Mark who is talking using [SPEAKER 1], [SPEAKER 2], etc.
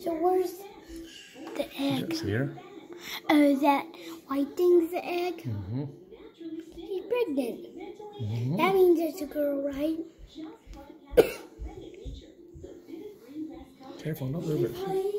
[SPEAKER 1] So where's the egg?
[SPEAKER 2] It's here.
[SPEAKER 1] Oh, that white thing's the egg?
[SPEAKER 2] Mm-hmm.
[SPEAKER 1] She's pregnant.
[SPEAKER 2] Mm-hmm.
[SPEAKER 1] That means it's a girl, right?
[SPEAKER 2] Careful, don't move it.